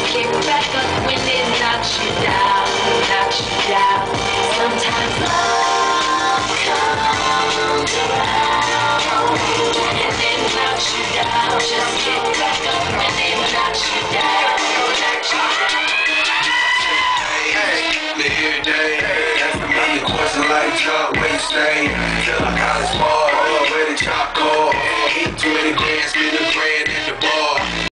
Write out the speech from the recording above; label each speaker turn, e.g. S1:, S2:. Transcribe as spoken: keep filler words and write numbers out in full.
S1: Get back up when it knocks you down, knocks you down. Sometimes love comes around and it knocks you down. Just get back up when it knocks you down, knocks you down.
S2: Hey, me here today. That's the million question like Chuck, where you stay? Till I college ball, where the chop call. Eat too many bands, spend a grand.